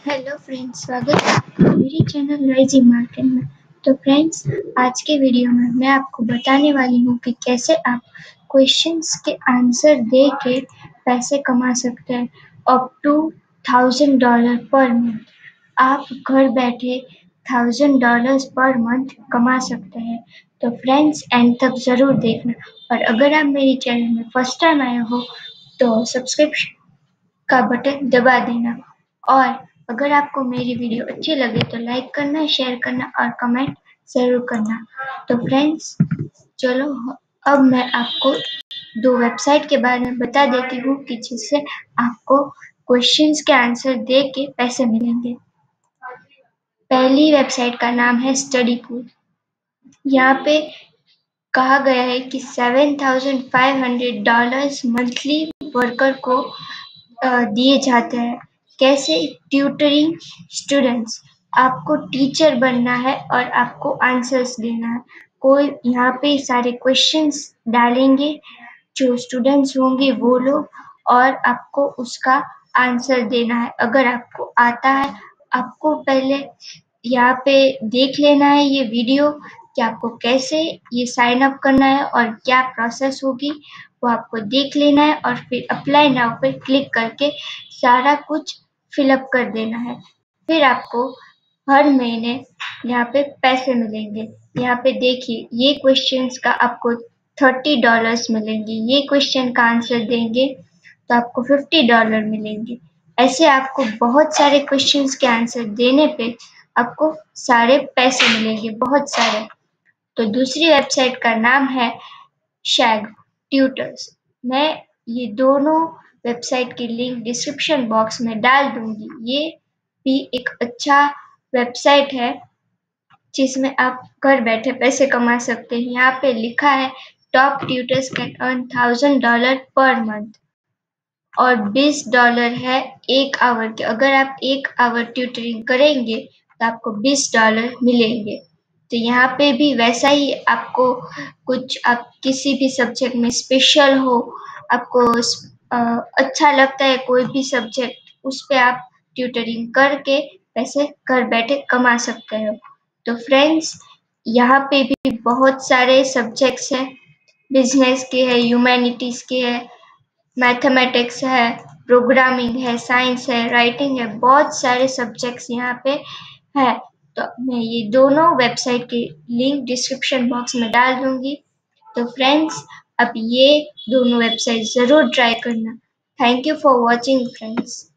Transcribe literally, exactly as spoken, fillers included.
Hello friends, स्वागत है आपका मेरे चैनल राइजिंग मार्केट में। तो फ्रेंड्स, आज के वीडियो में मैं आपको बताने वाली हूँ कि कैसे आप क्वेश्चंस के आंसर दे के पैसे कमा सकते हैं up to thousand dollar per month. आप घर बैठे थाउजेंड डॉलर्स पर मंथ कमा सकते हैं। तो फ्रेंड्स, एंड तक ज़रूर देखना। और अगर आप मेरे चैनल में फर्स्ट टाइम आए हो तो सब्सक्रिप्शन का बटन दबा देना। और अगर आपको मेरी वीडियो अच्छी लगे तो लाइक करना, शेयर करना और कमेंट ज़रूर करना। तो फ्रेंड्स, चलो अब मैं आपको दो वेबसाइट के बारे में बता देती हूँ कि जिससे आपको क्वेश्चंस के आंसर दे के पैसे मिलेंगे। पहली वेबसाइट का नाम है स्टडी पूल। यहाँ पे कहा गया है कि seven thousand five hundred dollars monthly worker को दिए जाते हैं। कैसे? Tutoring students. आपको टीचर बनना है और आपको आंसर्स देना है। कोई यहाँ पे सारे क्वेश्चंस डालेंगे जो स्टूडेंट्स होंगे वो लोग, और आपको उसका आंसर देना है। अगर आपको आता है, आपको पहले यहाँ पे देख लेना है ये वीडियो कि आपको कैसे ये साइन अप करना है और क्या प्रोसेस होगी, वो आपको देख लेना है और फिर अप्लाई नाउ पे क्लिक करके सारा कुछ फिलअप कर देना है। फिर आपको हर महीने यहाँ पे पैसे मिलेंगे। यहाँ पे देखिए, ये क्वेश्चंस का आपको थर्टी डॉलर्स मिलेंगे। ये क्वेश्चन का आंसर देंगे तो आपको फिफ्टी डॉलर मिलेंगे। ऐसे आपको बहुत सारे क्वेश्चंस के आंसर देने पे आपको सारे पैसे मिलेंगे, बहुत सारे। तो दूसरी वेबसाइट का नाम है शैग ट्यूटर्स। मैं ये दोनों वेबसाइट की लिंक डिस्क्रिप्शन बॉक्स में डाल दूंगी। ये भी एक अच्छा वेबसाइट है जिसमें आप घर बैठे पैसे कमा सकते हैं। यहाँ पे लिखा है top tutors can earn thousand dollar per month और बीस डॉलर है एक आवर के। अगर आप एक आवर ट्यूटरिंग करेंगे तो आपको बीस डॉलर मिलेंगे। तो यहाँ पे भी वैसा ही आपको कुछ, आप किसी भी सब्जेक्ट में स्पेशल हो, आपको अ, अच्छा लगता है कोई भी सब्जेक्ट, उस पे आप ट्यूटरिंग करके पैसे घर बैठे कमा सकते हो। तो फ्रेंड्स, यहाँ पे भी बहुत सारे सब्जेक्ट्स हैं। बिजनेस के है, ह्यूमैनिटीज़ के है, मैथमेटिक्स है, प्रोग्रामिंग है, साइंस है, राइटिंग है, बहुत सारे सब्जेक्ट्स यहाँ पे है। तो मैं ये दोनों वेबसाइट की लिंक डिस्क्रिप्शन बॉक्स में डाल दूंगी। तो फ्रेंड्स, अब ये दोनों वेबसाइट ज़रूर ट्राई करना। Thank you for watching friends.